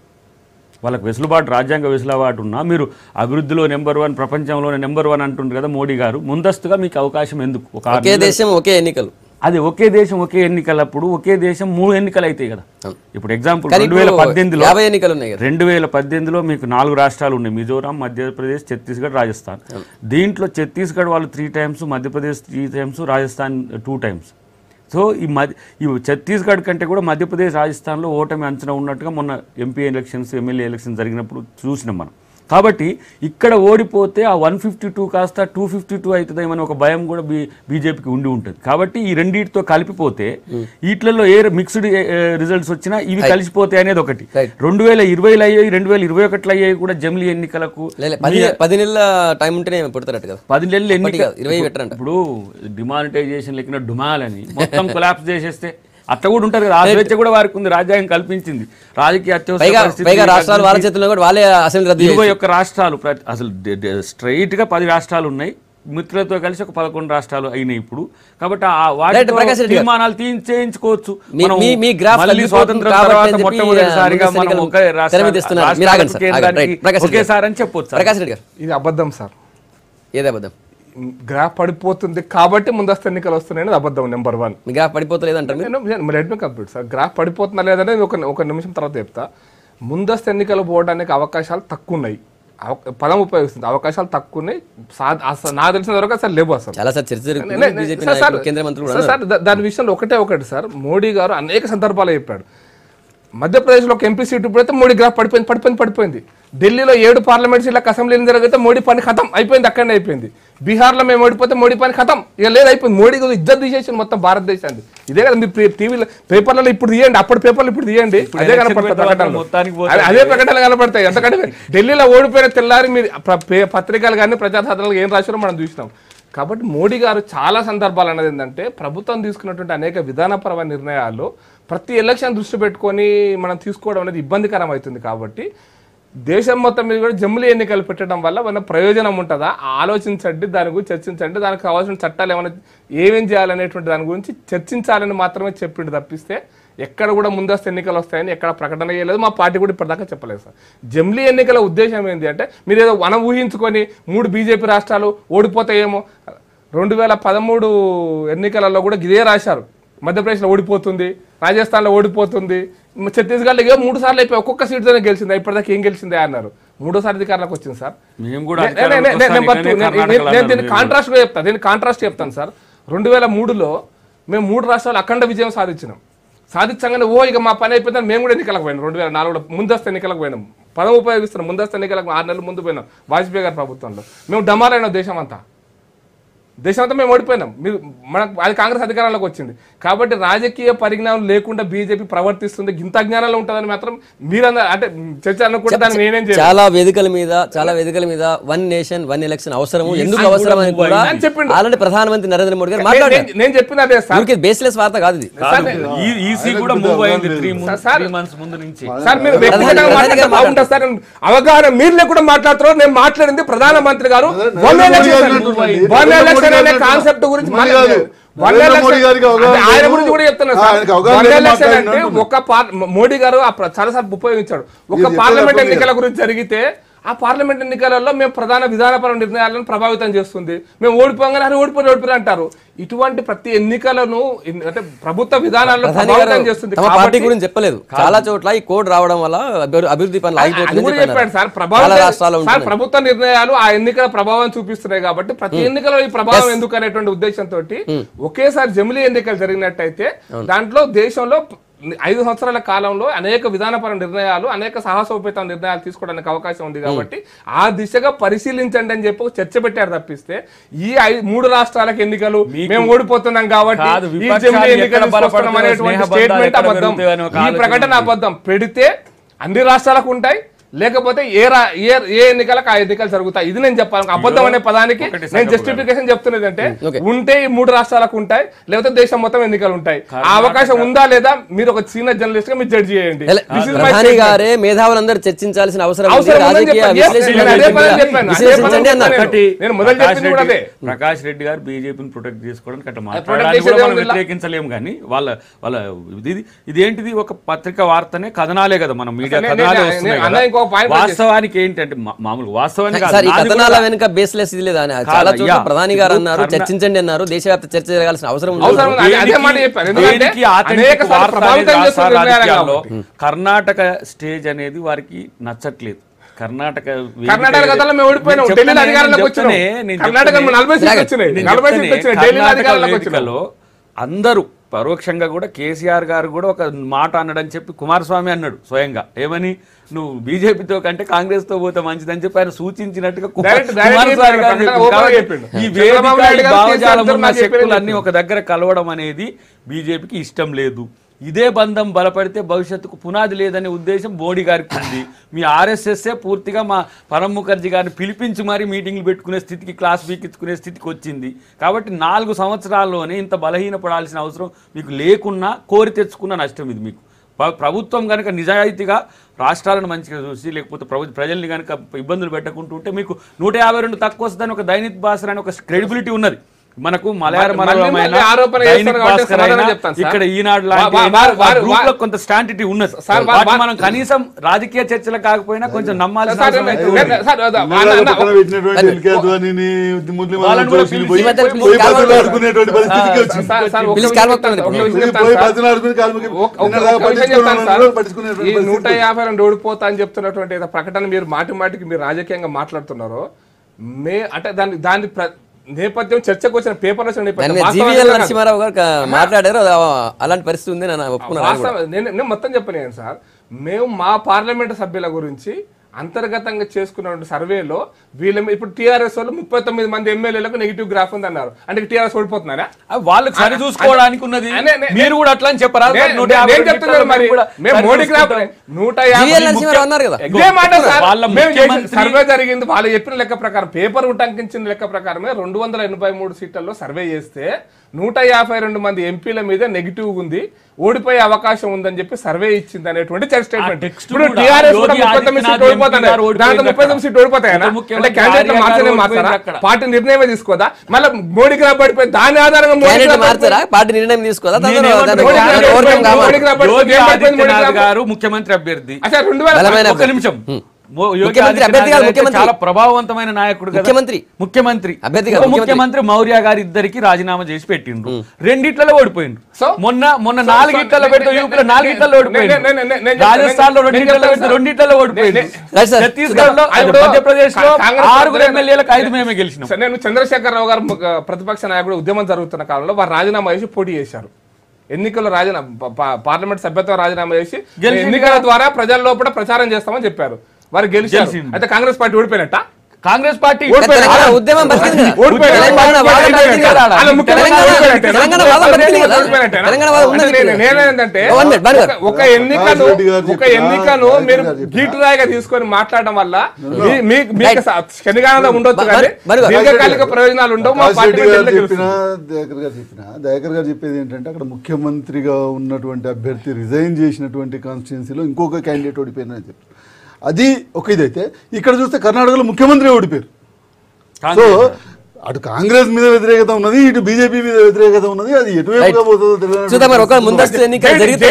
వాళ్ళకి వెసులుబాటు రాజ్యాంగ వెసులుబాటు ఉన్నా మీరు అభివృద్ధిలో నెంబర్ 1 ప్రపంచంలోనే నెంబర్ 1 అంటుండ్రు కదా మోడీ గారు, ముందస్తుగా మీకు అవకాశం ఎందుకు? ఒకే దేశం ఒకే ఎన్నికలు, అది ఒకే దేశం ఒకే ఎన్నికలప్పుడు ఒకే దేశం 3 ఎన్నికలు అవుతాయి కదా. ఇప్పుడు ఎగ్జాంపుల్ 2018లో 50 ఎన్నికలు ఉన్నాయి. 2018లో మీకు 4 రాష్ట్రాలు ఉన్నాయి, మిజోరాం, మధ్యప్రదేశ్, ఛత్తీస్గఢ్, రాజస్థాన్. దీంట్లో ఛత్తీస్గఢ్ వాళ్ళు 3 times, Madhya Pradesh 3 times, Rajasthan 2 times. So ఈ ఛత్తీస్గఢ్ కంటే కూడా మధ్యప్రదేశ్, రాజస్థాన్లో ఓటమి అంచనా ఉన్నట్టుగా మొన్న ఎంపీ ఎలక్షన్స్, ఎమ్మెల్యే ఎలక్షన్స్ జరిగినప్పుడు చూసినాం మనం. కాబట్టి ఇక్కడ ఓడిపోతే ఆ 152 కాస్త 252 అవుతుందేమని ఒక భయం కూడా బీజేపీకి ఉండి ఉంటుంది. కాబట్టి ఈ రెండింటితో కలిపిపోతే వీటిలలో ఏ మిక్స్డ్ రిజల్ట్స్ వచ్చినా ఇవి కలిసిపోతాయి అనేది ఒకటి. 2020లో అయ్యాయి, 2021లో అయ్యాయి కూడా జమిలీ ఎన్నికలకు 10 నెలల టైం ఉంటేనే పెడతారట కదా. 10 నెలలు ఎన్నిక 20 పెట్టరంట. ఇప్పుడు డిమానిటైజేషన్ లెక్కిన డుమాల్ అని మొత్తం కొలాప్స్ చేసేస్తే అట్లా కూడా ఉంటారు కదా. ఆ స్వేచ్ఛ కూడా వారికి ఉంది, రాజ్యాంగం కల్పించింది. రాజకీయ అత్యవసర రాష్ట్రాలు వాళ్ళ చేతుల్లో కూడా వాళ్ళే అసెంబ్లీ 21 రాష్ట్రాలు అసలు స్ట్రైట్ గా 10 రాష్ట్రాలు ఉన్నాయి, మిత్రులతో కలిసి ఒక 11 రాష్ట్రాలు అయినాయి ఇప్పుడు. కాబట్టి వాటి తీర్మానాలు చేయించుకోవచ్చు. స్వాతంత్రం తర్వాత మొట్టమొదటిసారిగా మనం ఒకేసారి అని చెప్పొచ్చు. ప్రకాష్ రెడ్డి గారు, ఇది అబద్ధం సార్. ఏది అబద్ధం? గ్రాఫ్ పడిపోతుంది కాబట్టి ముందస్తు ఎన్నికలు వస్తున్నాయని అబద్ధం. నెంబర్ 1 మీ గ్రాఫ్ పడిపోతలేదంటారు. రెడ్మీ కంప్లీట్ సార్. గ్రాఫ్ పడిపోతున్నా లేదనేది ఒక నిమిషం తర్వాత చెప్తా. ముందస్తు ఎన్నికలు పోవడానికి అవకాశాలు తక్కువ ఉన్నాయి. పదం ఉపయోగిస్తుంది, అవకాశాలు తక్కువ ఉన్నాయి. నాకు తెలిసిన వరకు అసలు లేవు అసలు. సార్ దాని విషయంలో ఒకటి సార్, మోడీ గారు అనేక సందర్భాలు చెప్పాడు. మధ్యప్రదేశ్లో ఒక ఎంపీ సీటు ఇప్పుడైతే మోడీ గ్రాఫ్ పడిపోయింది. ఢిల్లీలో 7 పార్లమెంట్ సీట్లకు అసెంబ్లీని జరిగితే మోడీ పని ఖతం అయిపోయింది, అక్కడనే అయిపోయింది. బీహార్లో మేము ఓడిపోతే మోడీ పని ఖతం, ఇక లేదు అయిపోయింది. మోడీ ఇజ్జత్ తీసేసి మొత్తం భారతదేశాన్ని. ఇదే కదా మీరు టీవీలో పేపర్లలో ఇప్పుడు తీయండి, అప్పుడు పేపర్లు ఇప్పుడు తీయండి, అదే కనపడతాయి ప్రకటనలు, అదే ప్రకటనలు కనపడతాయి. ఎందుకంటే ఢిల్లీలో ఓడిపోయిన తెల్లారి మీరు పత్రికలు కానీ ప్రజాసాధనలు ఏం రాశారో మనం చూసినాం. కాబట్టి మోడీ గారు చాలా సందర్భాలు అన్నది ఏంటంటే ప్రభుత్వం తీసుకున్నటువంటి అనేక విధానపరమైన నిర్ణయాలు ప్రతి ఎలక్షన్ దృష్టి పెట్టుకొని మనం తీసుకోవడం అనేది ఇబ్బందికరం అవుతుంది. కాబట్టి దేశం మొత్తం మీద కూడా జమిలీ ఎన్నికలు పెట్టడం వల్ల మన ప్రయోజనం ఉంటుందా ఆలోచించండి, దాని గురించి చర్చించండి, దానికి కావాల్సిన చట్టాలు ఏమేం చేయాలనేటువంటి దాని గురించి చర్చించాలని మాత్రమే చెప్పిండు తప్పిస్తే ఎక్కడ కూడా ముందస్తు ఎన్నికలు వస్తాయని ఎక్కడ ప్రకటన చేయలేదు. మా పార్టీ కూడా ఇప్పటిదాకా చెప్పలేదు సార్. జమిలీ ఎన్నికల ఉద్దేశం ఏంటి అంటే మీరు ఏదో మనం ఊహించుకొని 3 బీజేపీ రాష్ట్రాలు ఓడిపోతాయేమో. 2013 ఎన్నికలలో కూడా ఇదే రాశారు, మధ్యప్రదేశ్లో ఓడిపోతుంది, రాజస్థాన్లో ఓడిపోతుంది, ఛత్తీస్గఢ్లో 3 సార్లు అయిపోయి ఒక్కొక్క సీటుతోనే గెలిచింది, ఇప్పటిదాకా ఏం గెలిచిందే అన్నారు. 3వ అధికారంలోకి వచ్చింది సార్. నేను దీన్ని కాంట్రాస్ట్ చెప్తాను సార్. 2003లో మేము 3 రాష్ట్రాలు అఖండ విజయం సాధించగానే ఇక మా పని అయిపోయిందని మేము కూడా ఎన్నికలకు పోయినాం. 2004లో ముందస్తు ఎన్నికలకు పోయినాం, పదం ఉపయోగిస్తున్నాం. ముందస్తు ఎన్నికలకు 6 నెలల ముందు పోయినాం వాజ్పేయి గారి ప్రభుత్వంలో. మేము డమాలైన దేశం అంతా దేశమంతా మేము ఓడిపోయినాం. మీరు మనకు అది కాంగ్రెస్ అధికారంలోకి వచ్చింది కాబట్టి రాజకీయ పరిజ్ఞానం లేకుండా బీజేపీ ప్రవర్తిస్తుంది, గింత అజ్ఞానంలో ఉంటుందని మాత్రం మీరందరూ అంటే చర్చ అనుకుంటే దాన్ని నేనేం చేయాలి? చాలా వేదికల మీద వన్ నేషన్ వన్ ఎలక్షన్ అవసరము, ఎందుకు అవసరం అని కూడా ఆల్రెడీ ప్రధానమంత్రి నరేంద్ర మోడీ గారు మాట్లాడారు. నేను చెప్పిన అదే సార్, బేస్లెస్ వార్త కాదు ఇది. ఈసీ కూడా మూవ్ అయింది 3 months ముందు నుంచి. సార్ మీరు వ్యక్తిగతంగా మాట్లాడితే బాగుంటుంది సార్. అవగాహన మీరు లేకుండా మాట్లాడుతున్నారు. నేను మాట్లాడింది ప్రధానమంత్రి గారు వన్ ఎలక్షన్ అనే కాన్సెప్ట్ గురించి ఆయన గురించి కూడా చెప్తున్నారు సార్. అంటే ఒక మోడీ గారు చాలాసార్లు ఉపయోగించాడు. ఒక పార్లమెంట్ ఎన్నికల గురించి జరిగితే ఆ పార్లమెంట్ ఎన్నికలలో మేము ప్రధాన విధానపర నిర్ణయాలను ప్రభావితం చేస్తుంది, మేము ఓడిపోగానే అని ఓడిపోయి అంటారు. ఇటువంటి ప్రతి ఎన్నికలను అంటే ప్రభుత్వ విధానాలను ప్రభావితం చేస్తుంది. పార్టీ గురించి చెప్పలేదు. చాలా చోట్ల ఈ కోడ్ రావడం వల్ల అభివృద్ధి పనులు ఆగిపోతుంది చెప్పాడు సార్. ప్రభుత్వ నిర్ణయాలు ఆ ఎన్నికల ప్రభావం చూపిస్తున్నాయి కాబట్టి ప్రతి ఎన్నికలో ఈ ప్రభావం ఎందుకు అనేటువంటి ఉద్దేశంతో ఒకేసారి జమిలీ ఎన్నికలు జరిగినట్టయితే దాంట్లో దేశంలో 5 సంవత్సరాల కాలంలో అనేక విధానపర నిర్ణయాలు, అనేక సాహసోపేత నిర్ణయాలు తీసుకోవడానికి అవకాశం ఉంది కాబట్టి ఆ దిశగా పరిశీలించండి అని చెప్పి చర్చ పెట్టారు. తప్పిస్తే ఈ 3 రాష్ట్రాలకు ఎన్నికలు మేము ఓడిపోతున్నాం కాబట్టి ఈ జమిలీ ఎన్నికలు అనేటువంటి స్టేట్మెంట్ అబద్ధం, ఈ ప్రకటన అబద్ధం. పెడితే అన్ని రాష్ట్రాలకు ఉంటాయి, లేకపోతే ఏ ఎన్నికలకు ఆ ఎన్నికలు జరుగుతాయి. ఇది నేను చెప్పాను. అబద్ధం అనే పదానికి నేను జస్టిఫికేషన్ చెప్తున్నది అంటే ఉంటే ఈ 3 రాష్ట్రాలకు ఉంటాయి, లేకపోతే దేశం మొత్తం ఎన్నికలు ఉంటాయి. ఆ అవకాశం ఉందా లేదా మీరు ఒక సీనియర్ జర్నలిస్ట్ గా మీరు జడ్జి చేయండి. మేధావులందరూ చర్చించాల్సిన అవసరం నేను మొదలు చెప్పింది కూడా అదే. ప్రకాష్ రెడ్డి గారు బీజేపీని ప్రొటెక్ట్ చేసుకోవడానికి వ్యతిరేకించలేము కానీ వాళ్ళ ఇది ఏంటిది ఒక పత్రిక వార్తనే కథనాలే కదా, మనం మీడియా కథనాలే వస్తున్నాయి. వాస్తవానికి ఏంటంటే మామూలు కథనాల వెనుక బేస్లెస్ ఇది లేదా? చాలా చోట్ల ప్రధాని గారు అన్నారు చర్చించండి అన్నారు, దేశవ్యాప్త చర్చ జరగాల్సిన అవసరం కర్ణాటక స్టేజ్ అనేది వారికి నచ్చట్లేదు. కర్ణాటక అందరూ పరోక్షంగా కూడా కేసీఆర్ గారు కూడా ఒక మాట అన్నాడని చెప్పి కుమారస్వామి అన్నాడు స్వయంగా. ఏమని, నువ్వు బీజేపీతో కంటే కాంగ్రెస్ తో పోతే మంచిదని చెప్పి ఆయన సూచించినట్టుగా ఈ భావజాలం ఉన్న శక్తులన్నీ ఒక దగ్గర కలవడం అనేది బీజేపీకి ఇష్టం లేదు. ఇదే బంధం బలపడితే భవిష్యత్తుకు పునాది లేదనే ఉద్దేశం మోడీ గారికి ఉంది. మీ ఆర్ఎస్ఎస్ఏ పూర్తిగా మా ప్రణబ్ ముఖర్జీ గారిని పిలిపించి మరీ మీటింగ్లు పెట్టుకునే స్థితికి, క్లాస్ పీకించుకునే స్థితికి వచ్చింది. కాబట్టి 4 సంవత్సరాల్లోనే ఇంత బలహీనపడాల్సిన అవసరం మీకు లేకున్నా కోరి తెచ్చుకున్న నష్టం ఇది మీకు. ప్రభుత్వం కనుక నిజాయితీగా రాష్ట్రాలను మంచిగా చూసి, లేకపోతే ప్రజల్ని కనుక ఇబ్బందులు పెట్టకుంటుంటే మీకు 152 తక్కువ వస్తుందని ఒక దైనిక్ భాస్కర్ అని ఒక క్రెడిబిలిటీ ఉన్నది మనకు. ఇక్కడ ఈనాడు లాంటి కొంత స్టాంటిటీ ఉన్నది. మనం కనీసం రాజకీయ చర్చలు కాకపోయినా కొంచెం నమ్మాలి. ఈ 152 ఓడిపోతా అని చెప్తున్నటువంటి ప్రకటన మీరు మాటికి మీరు రాజకీయంగా మాట్లాడుతున్నారో అంటే దాని నేపథ్యం చర్చకు వచ్చిన పేపర్ నరసింహారావు గారు మాట్లాడారు, అలాంటి పరిస్థితి ఉంది నేను మొత్తం చెప్పలేను సార్. మేము మా పార్లమెంట్ సభ్యుల గురించి అంతర్గతంగా చేసుకున్న సర్వేలో వీళ్ళ ఇప్పుడు టీఆర్ఎస్ వాళ్ళు 39 మంది ఎమ్మెల్యేలకు నెగిటివ్ గ్రాఫ్ ఉంది అన్నారు. అంటే టీఆర్ఎస్ ఓడిపోతున్నారా? వాళ్ళకి సరి చూసుకోవడానికి ఉన్నది. మీరు కూడా అట్లా అని చెప్పారా? మోడీ గ్రాఫ్ 150 సర్వే జరిగింది. వాళ్ళు చెప్పిన లెక్క ప్రకారం, పేపర్ ఉటంకించిన లెక్క ప్రకారమే 283 సీట్లలో సర్వే చేస్తే 152 మంది ఎంపీల మీద నెగిటివ్ ఉంది, ఓడిపోయే అవకాశం ఉందని చెప్పి సర్వే ఇచ్చింది అనేటువంటి స్టేట్మెంట్. ఇప్పుడు టీఆర్ఎస్ కూడా 39 సీట్లు ఓడిపోతాయి, దాంట్లో 39 సీట్లు ఓడిపోతాయనా? అంటే క్యాండిడేట్ మార్చనే మార్చారా? పార్టీ నిర్ణయమే తీసుకోదా? మళ్ళీ మోడీ గ్రాఫ్ పడిపోయి దాని ఆధారంగా పార్టీ నిర్ణయం తీసుకోదా? ముఖ్యమంత్రి అభ్యర్థి నిమిషం చాలా ప్రభావవంతమైన నాయకుడు, ముఖ్యమంత్రి ముఖ్యమంత్రి మౌర్య గారి ఇద్దరికి రాజీనామా చేసి పెట్టిండ్రు. 2 ఓడిపోయిండ్రు. మొన్న 4 పెడితే 4 ఓడిపోయింది. రాజస్థాన్ లో 2 ఓడిపోయింది. ఛత్తీస్గఢ్ లో, మధ్యప్రదేశ్ లో 6 ఎమ్మెల్యేలకు 5 మేమే గెలిచినాం. నేను చంద్రశేఖర్ రావు గారు ప్రతిపక్ష నాయకుడు ఉద్యమం జరుగుతున్న కాలంలో వారు రాజీనామా చేసి పోటీ చేశారు. ఎన్నికల్లో పార్లమెంట్ సభ్యత్వం రాజీనామా చేసి ఎన్నికల ద్వారా ప్రజల లోపల ప్రచారం చేస్తామని చెప్పారు. వారు గెలిచారు. అయితే కాంగ్రెస్ పార్టీ ఓడిపోయినట్ట కాంగ్రెస్ పార్టీ తెలంగాణ ఉద్యమం బతికింది కదా. తెలంగాణ వాదం బతికింది కదా. తెలంగాణ వాదం బతికింది కదా. తెలంగాణ వాదం ఉన్నది. నేనేంటంటే ఒక ఎన్నికను మీరు గీటురాయిగా తీసుకొని మాట్లాడడం వల్ల మీకు శనిగానంలో ఉండొచ్చు కానీ దీర్ఘకాలిక ప్రయోజనాలు ఉండవు. మా పార్టీ దయాకర్ గారు చెప్పేది ఏంటంటే అక్కడ ముఖ్యమంత్రిగా ఉన్నటువంటి అభ్యర్థి రిజైన్ చేసినటువంటి కాన్స్టిట్యున్సీలో ఇంకొక క్యాండిడేట్ ఓడిపోయినని చెప్పారు. అది ఒక ఇదైతే ఇక్కడ చూస్తే కర్ణాటకలో ముఖ్యమంత్రి ఓడిపోయారు. సో అటు కాంగ్రెస్ మీద వ్యతిరేకత ఉన్నది, ఇటు బీజేపీ మీద వ్యతిరేకత ఉన్నది. అది ఎటువైపుగా పోతుందో తెలియదు. ముందస్తు ఎన్నికలు జరిగితే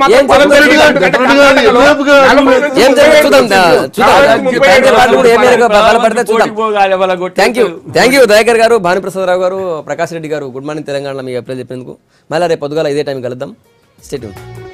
థ్యాంక్ యూ దయాకర్ గారు, భానుప్రసాదరావు గారు, ప్రకాష్ రెడ్డి గారు. గుడ్ మార్నింగ్ తెలంగాణ మీ అప్లై చెప్పినందుకు. మళ్ళీ రేపు పొద్దుగాల ఇదే టైం కలుద్దాం. Stay tune.